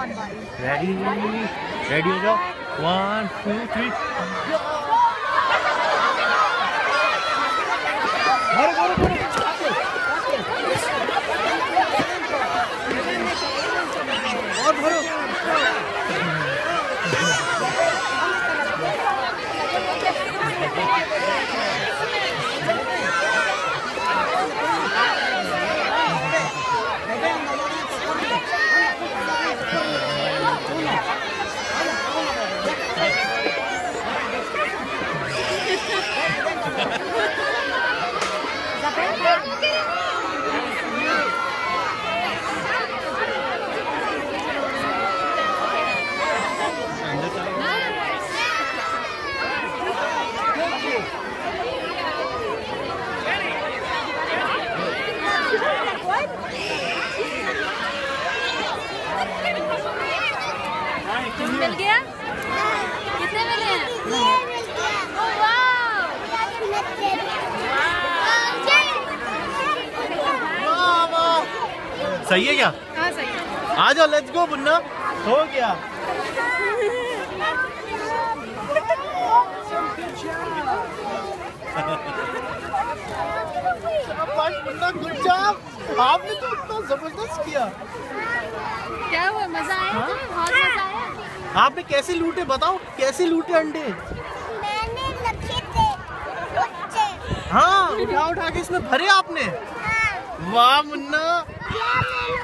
Ready ready हो जाओ 1 2 3 और भरो मिल गया? कितने मिले हैं? सही है क्या? हाँ सही है। आ जाओ लेट्स गो मुन्ना हो गया। मुन्ना गुड जॉब, आपने तो इतना जबरदस्त किया। क्या हुआ, मजा आया? हाँ? बहुत मजा आया। आपने कैसे लूटे, बताओ कैसे लूटे अंडे? मैंने रखे थे हाँ उठा उठा के इसमें भरे आपने। हाँ। वाह मुन्ना।